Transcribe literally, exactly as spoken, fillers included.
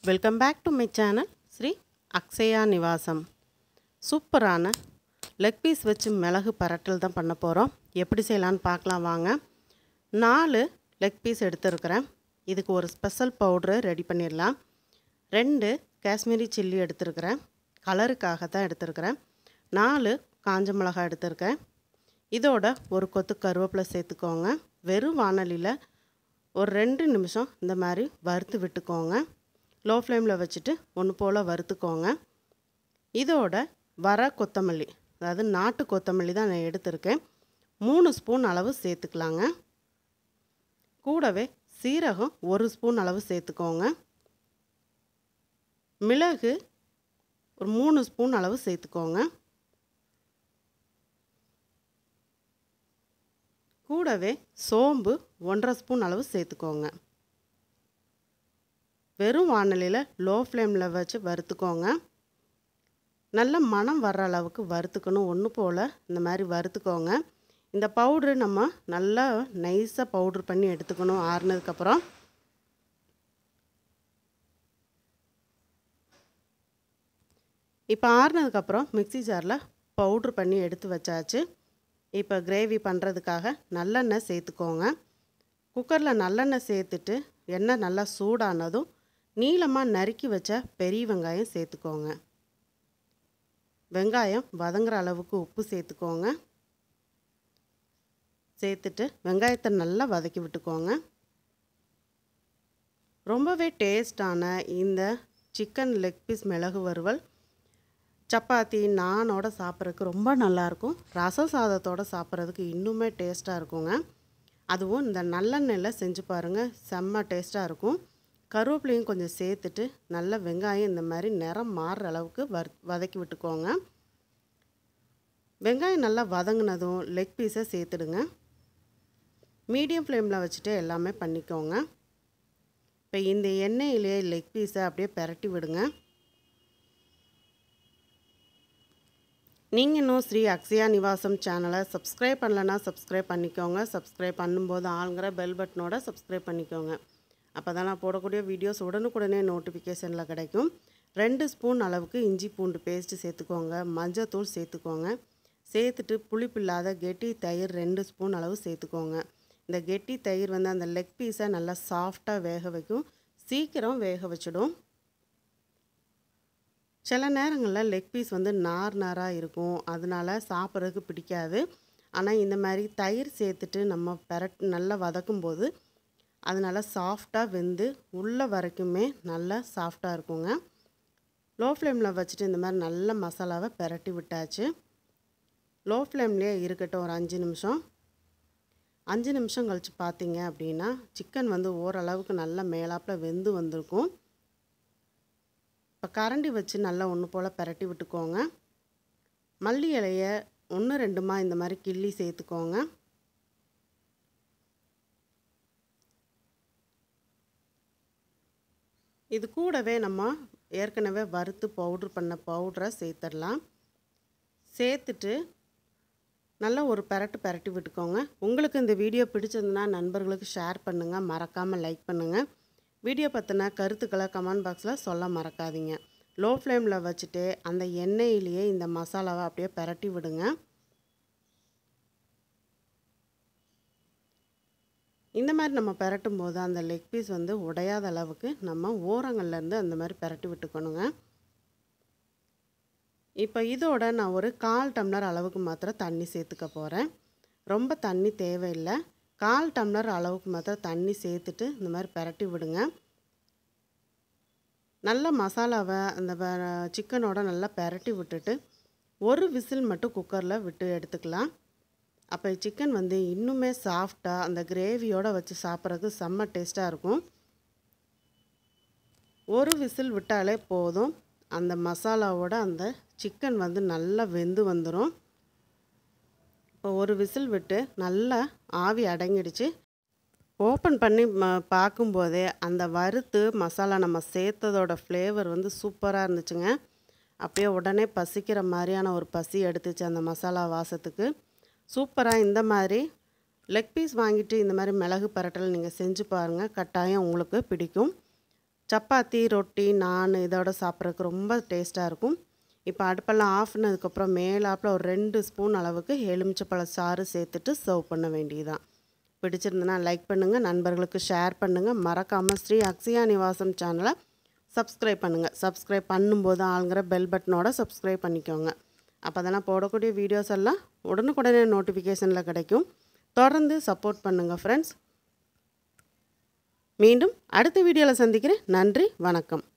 Welcome back to my channel Sri Akshaya Nivasam. சூப்பரான leg piece வச்சு மிளகு பரட்டல் தான் பண்ண போகிறோம். எப்படி செய்யலான்னு பார்க்கலாம் வாங்க. நாலு லெக் பீஸ் எடுத்துருக்கிறேன். இதுக்கு ஒரு ஸ்பெஷல் பவுட்ரு ரெடி பண்ணிடலாம். ரெண்டு காஷ்மீரி சில்லி எடுத்துருக்கிறேன், கலருக்காக தான் எடுத்துருக்கிறேன். நாலு காஞ்ச மிளகாய் எடுத்துருக்கேன். இதோட ஒரு கொத்து கருவேப்பிலை சேர்த்துக்கோங்க. வெறும் வானலியில் ஒரு ரெண்டு நிமிஷம் இந்த மாதிரி வறுத்து விட்டுக்கோங்க. லோ ஃப்ளேமில் வச்சுட்டு ஒன்று போல் வறுத்துக்கோங்க. இதோட வர கொத்தமல்லி, அதாவது நாட்டு கொத்தமல்லி தான் நான் எடுத்திருக்கேன், மூணு ஸ்பூன் அளவு சேர்த்துக்கலாங்க. கூடவே சீரகம் ஒரு ஸ்பூன் அளவு சேர்த்துக்கோங்க. மிளகு ஒரு மூணு ஸ்பூன் அளவு சேர்த்துக்கோங்க. கூடவே சோம்பு ஒன்றரை ஸ்பூன் அளவு சேர்த்துக்கோங்க. வெறும் வானலியில் லோ ஃப்ளேமில் வச்சு வறுத்துக்கோங்க. நல்ல மணம் வர்ற அளவுக்கு வறுத்துக்கணும். ஒன்று போல் இந்த மாதிரி வறுத்துக்கோங்க. இந்த பவுட்ரு நம்ம நல்லா நைஸாக பவுட்ரு பண்ணி எடுத்துக்கணும். ஆறுனதுக்கப்புறம் இப்போ ஆறுனதுக்கப்புறம் மிக்சி ஜாரில் பவுட்ரு பண்ணி எடுத்து வச்சாச்சு. இப்போ கிரேவி பண்ணுறதுக்காக நல்லெண்ணெய் சேர்த்துக்கோங்க. குக்கரில் நல்லெண்ணெய் சேர்த்துட்டு எண்ணெய் நல்லா சூடானதும் நீளமாக நறுக்கி வச்ச பெரிய வெங்காயம் சேர்த்துக்கோங்க. வெங்காயம் வதங்குற அளவுக்கு உப்பு சேர்த்துக்கோங்க. சேர்த்துட்டு வெங்காயத்தை நல்லா வதக்கி விட்டுக்கோங்க. ரொம்பவே டேஸ்டான இந்த சிக்கன் லெக் பீஸ் மிளகு வறுவல் சப்பாத்தி நானோட சாப்பிட்றதுக்கு ரொம்ப நல்லாயிருக்கும். ரசம் சாதத்தோடு சாப்பிட்றதுக்கு இன்னுமே டேஸ்ட்டாக இருக்குங்க. அதுவும் இந்த நல்லெண்ணெயில் செஞ்சு பாருங்கள், செம்ம டேஸ்ட்டாக இருக்கும். கருவேப்பிலையும் கொஞ்சம் சேர்த்துட்டு நல்லா வெங்காயம் இந்த மாதிரி நிறம் மாறுற அளவுக்கு வறு வதக்கி விட்டுக்கோங்க. வெங்காயம் நல்லா வதங்கினதும் லெக் பீஸை சேர்த்துடுங்க. மீடியம் ஃப்ளேமில் வச்சுட்டு எல்லாமே பண்ணிக்கோங்க. இப்போ இந்த எண்ணெயிலே லெக் பீஸை அப்படியே பெரட்டி விடுங்க. நீங்கள் இன்னும் ஸ்ரீ அக்ஷயா நிவாசம் சேனலை சப்ஸ்கிரைப் பண்ணலைன்னா சப்ஸ்கிரைப் பண்ணிக்கோங்க. சப்ஸ்கிரைப் பண்ணும்போது ஆளுங்கிற பெல் பட்டனோட சப்ஸ்கிரைப் பண்ணிக்கோங்க. அப்போ தான் நான் போடக்கூடிய வீடியோஸ் உடனுக்குடனே நோட்டிஃபிகேஷனில் கிடைக்கும். ரெண்டு ஸ்பூன் அளவுக்கு இஞ்சி பூண்டு பேஸ்ட்டு சேர்த்துக்கோங்க. மஞ்சத்தூள் சேர்த்துக்கோங்க. சேர்த்துட்டு புளிப்பில்லாத கெட்டி தயிர் ரெண்டு ஸ்பூன் அளவு சேர்த்துக்கோங்க. இந்த கெட்டி தயிர் வந்து அந்த லெக் பீஸை நல்லா சாஃப்டாக வேக வைக்கும், சீக்கிரம் வேக வச்சிடும். சில நேரங்களில் லெக் பீஸ் வந்து நார் நாராக இருக்கும், அதனால் சாப்பிட்றதுக்கு பிடிக்காது. ஆனால் இந்த மாதிரி தயிர் சேர்த்துட்டு நம்ம பெரட் நல்லா வதக்கும்போது அது நல்லா சாஃப்டாக வெந்து உள்ளே வரைக்குமே நல்லா சாஃப்டாக இருக்குங்க. லோ ஃப்ளேமில் வச்சுட்டு இந்த மாதிரி நல்ல மசாலாவை பெரட்டி விட்டாச்சு. லோ ஃப்ளேம்லேயே இருக்கட்டும் ஒரு அஞ்சு நிமிஷம். அஞ்சு நிமிஷம் கழித்து பார்த்தீங்க அப்படின்னா சிக்கன் வந்து ஓரளவுக்கு நல்லா மேலாப்பில் வெந்து வந்திருக்கும். இப்போ கரண்டி வச்சு நல்லா ஒன்று போல் பெரட்டி விட்டுக்கோங்க. மல்லி இலையை ஒன்று ரெண்டுமா இந்த மாதிரி கிள்ளி சேர்த்துக்கோங்க. இது கூடவே நம்ம ஏற்கனவே வறுத்து பவுட்ரு பண்ண பவுட்ரை சேர்த்துடலாம். சேர்த்துட்டு நல்லா ஒரு பெரட்டு பெரட்டி விட்டுக்கோங்க. உங்களுக்கு இந்த வீடியோ பிடிச்சிருந்துன்னா நண்பர்களுக்கு ஷேர் பண்ணுங்கள், மறக்காமல் லைக் பண்ணுங்கள். வீடியோ பற்றின கருத்துக்களை கமெண்ட் பாக்ஸில் சொல்ல மறக்காதீங்க. லோ ஃப்ளேமில் வச்சுட்டு அந்த எண்ணெயிலேயே இந்த மசாலாவை அப்படியே பெரட்டி விடுங்க. இந்த மாதிரி நம்ம பெரட்டும் போது அந்த லெக் பீஸ் வந்து உடையாத அளவுக்கு நம்ம ஓரங்கள்லேருந்து அந்த மாதிரி பெரட்டி விட்டுக்கணுங்க. இப்போ இதோட நான் ஒரு கால் டம்ளர் அளவுக்கு மாத்திரம் தண்ணி சேர்த்துக்க போகிறேன். ரொம்ப தண்ணி தேவையில்லை. கால் டம்ளர் அளவுக்கு மாத்திரம் தண்ணி சேர்த்துட்டு இந்த மாதிரி பெரட்டி விடுங்க. நல்ல மசாலாவை அந்த சிக்கனோட நல்லா பெரட்டி விட்டுட்டு ஒரு விசில் மட்டும் குக்கரில் விட்டு எடுத்துக்கலாம். அப்போ சிக்கன் வந்து இன்னுமே சாஃப்டாக அந்த கிரேவியோடு வச்சு சாப்பிட்றதுக்கு செம்ம டேஸ்ட்டாக இருக்கும். ஒரு விசில் விட்டாலே போதும், அந்த மசாலாவோட அந்த சிக்கன் வந்து நல்லா வெந்து வந்துடும். இப்போ ஒரு விசில் விட்டு நல்லா ஆவி அடங்கிடுச்சு. ஓப்பன் பண்ணி ம பார்க்கும்போதே அந்த வறுத்து மசாலா நம்ம சேர்த்ததோட ஃப்ளேவர் வந்து சூப்பராக இருந்துச்சுங்க. அப்படியே உடனே பசிக்கிற மாதிரியான ஒரு பசி எடுத்துச்சு அந்த மசாலா வாசத்துக்கு. சூப்பராக இந்த மாதிரி லெக் பீஸ் வாங்கிட்டு இந்த மாதிரி மிளகு பரட்டல் நீங்கள் செஞ்சு பாருங்கள், கட்டாயம் உங்களுக்கு பிடிக்கும். சப்பாத்தி ரொட்டி நான் இதோட சாப்பிட்றதுக்கு ரொம்ப டேஸ்ட்டாக இருக்கும். இப்போ அடுப்பெல்லாம் ஆஃப் பண்ணதுக்கப்புறம் மேலாப்பில் ஒரு ரெண்டு ஸ்பூன் அளவுக்கு எலுமிச்சப்பழ சாறு சேர்த்துட்டு சர்வ் பண்ண வேண்டியதுதான். பிடிச்சிருந்தனா லைக் பண்ணுங்கள், நண்பர்களுக்கு ஷேர் பண்ணுங்கள். மறக்காமல் ஸ்ரீ அக்ஷயா நிவாசம் சேனலை சப்ஸ்கிரைப் பண்ணுங்கள். சப்ஸ்கிரைப் பண்ணும்போது ஆளுங்கிற பெல் பட்டனோட சப்ஸ்கிரைப் பண்ணிக்கோங்க. அப்போ தான் போடக்கூடிய வீடியோஸ் எல்லாம் உடனுக்குடனே நோட்டிஃபிகேஷனில் கிடைக்கும். தொடர்ந்து சப்போர்ட் பண்ணுங்கள் ஃப்ரெண்ட்ஸ். மீண்டும் அடுத்த வீடியோவில் சந்திக்கிறேன். நன்றி, வணக்கம்.